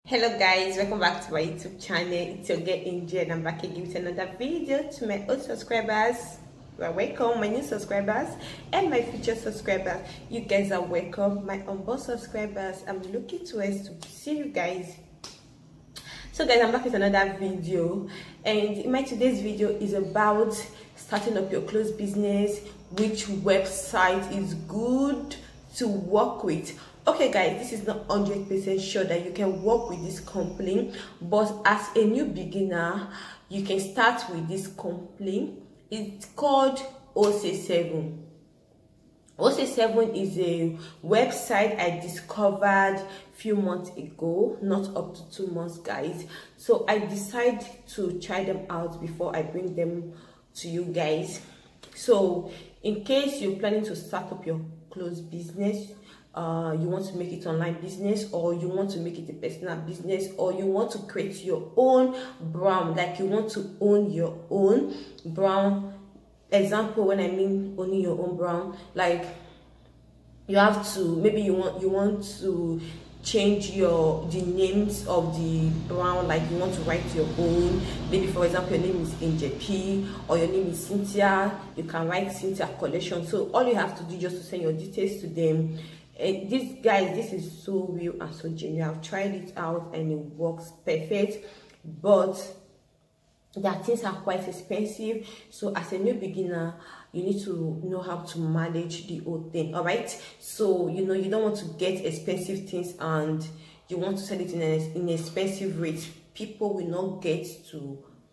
Hello guys, welcome back to my YouTube channel. It's your girl Angel and I'm back again with another video. To my old subscribers, you are welcome. My new subscribers and my future subscribers, you guys are welcome. My onboard subscribers, I'm looking towards to see you guys. So guys, I'm back with another video, and my today's video is about starting up your clothes business. Which website is good to work with? Okay guys, this is not 100% sure that you can work with this company, but as a new beginner you can start with this company. It's called OC7. OC7 is a website I discovered a few months ago, not up to 2 months guys. So I decided to try them out before I bring them to you guys. So in case you're planning to start up your clothes business, you want to make it online business, or you want to make it a personal business, or you want to create your own brand, like you want to own your own brand. Example, when I mean owning your own brand, like you have to, maybe you want to change the names of the brand, like you want to write your own. Maybe for example your name is Angel P or your name is Cynthia, you can write Cynthia Collection. So all you have to do is just to send your details to them. And this guys, this is so real and so genuine. I've tried it out and it works perfect, but that things are quite expensive. So as a new beginner, you need to know how to manage the whole thing. All right, so you don't want to get expensive things and you want to sell it in an expensive rate. People will not get to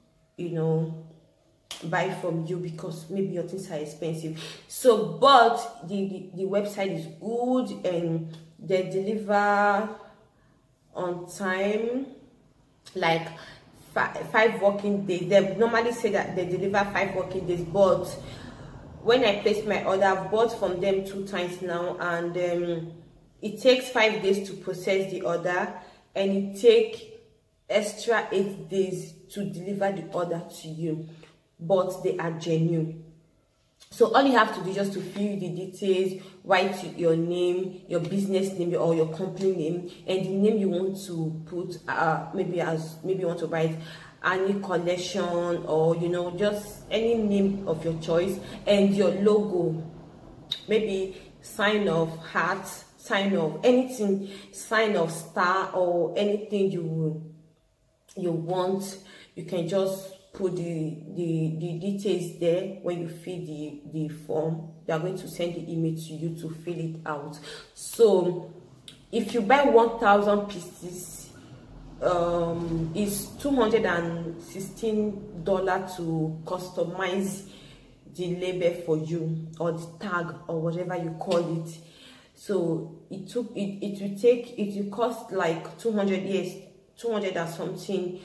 buy from you because maybe your things are expensive. So but the website is good and they deliver on time, like 5 working days. They normally say that they deliver 5 working days, but when I placed my order, I've bought from them 2 times now, and it takes 5 days to process the order, and it takes extra 8 days to deliver the order to you, but they are genuine. So all you have to do is just to fill the details, write your name, your business name or your company name, and the name you want to put, maybe you want to write any collection, or just any name of your choice, and your logo, maybe sign of heart, sign of anything, sign of star, or anything you want. You can just put the details there. When you fill the form, they are going to send the email to you to fill it out. So if you buy 1,000 pieces, it's $216 to customize the label for you, or the tag, or whatever you call it. So it will cost like 200 and something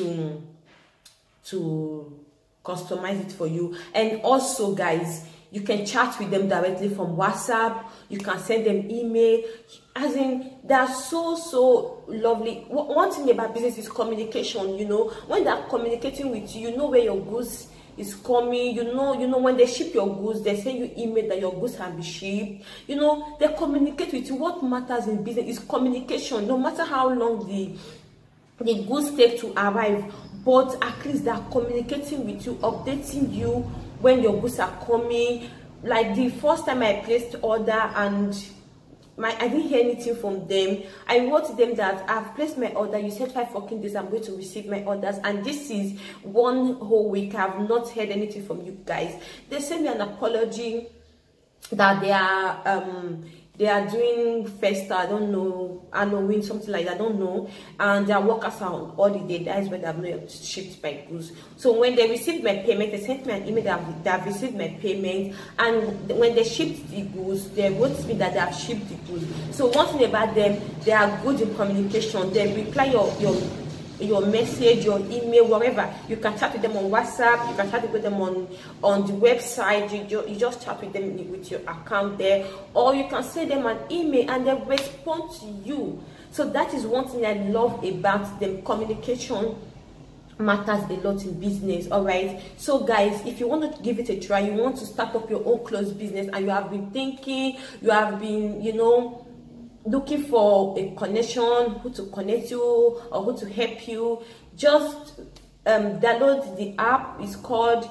to customize it for you. And also guys, you can chat with them directly from WhatsApp. You can send them email. As in, they are so lovely. One thing about business is communication. When they're communicating with you, you know where your goods is coming. When they ship your goods, they send you email that your goods have been shipped. They communicate with you. What matters in business is communication. No matter how long the goods take to arrive, but at least they are communicating with you, updating you when your goods are coming. Like the first time I placed order and I didn't hear anything from them, I wrote them that I've placed my order, you said 5 working days I'm going to receive my orders, and this is 1 whole week, I've not heard anything from you guys. They sent me an apology that they are doing festa, I don't know, Halloween, something like that, I don't know, and their workers are on holiday. That is when they have not shipped my goods. So when they received my payment, they sent me an email that they have received my payment, and when they shipped the goods, they wrote me that they have shipped the goods. So one thing about them, they are good in communication. They reply your message, your email, whatever. You can chat with them on WhatsApp, you can chat with them on the website. You just chat with them with your account there, or you can send them an email and they respond to you. So that is one thing I love about them. Communication matters a lot in business. All right, so guys, if you want to give it a try, you want to start up your own clothes business, and you have been thinking, you have been looking for a connection, who to connect you or who to help you, just download the app. It's called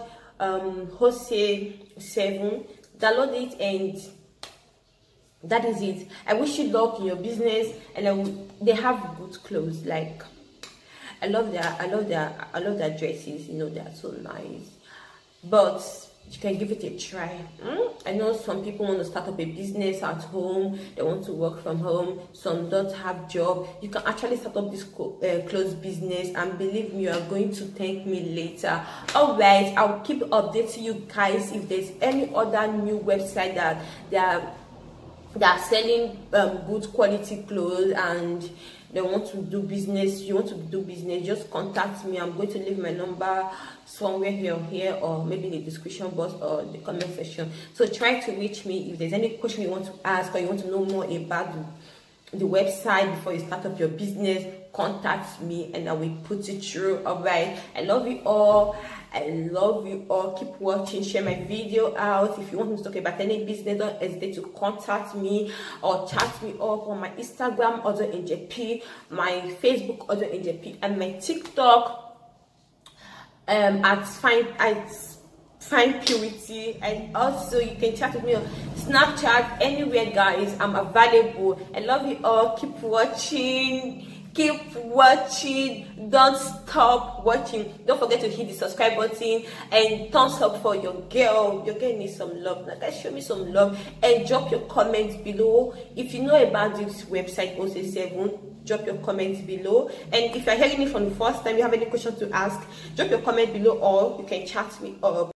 Hosei7. Download it, and that is it. I wish you luck in your business, and they have good clothes. Like, I love their dresses. You know, they are so nice. But you can give it a try. I know some people want to start up a business at home. They want to work from home. Some don't have job. You can actually start up this clothes business, and believe me, you are going to thank me later. All right, I'll keep updating you guys if there's any other new website that they are selling good quality clothes and they want to do business. You want to do business, just contact me. I'm going to leave my number somewhere here or maybe in the description box or the comment section. So try to reach me if there's any question you want to ask, or you want to know more about the website before you start up your business. Contact me and I will put it through. All right, I love you all. I love you all. Keep watching, share my video out. If you want me to talk about any business, don't hesitate to contact me or chat me up on my Instagram, OdoNJP, my Facebook, OdoNJP, and my TikTok at Fine Purity. And also you can chat with me on Snapchat, anywhere guys. I'm available. I love you all. Keep watching. Don't stop watching. Don't forget to hit the subscribe button and thumbs up for your girl. Your girl needs some love. Now guys, show me some love and drop your comments below. If you know about this website Hosei7, drop your comments below. And if you're hearing it for the first time, you have any question to ask, drop your comment below, or you can chat me up.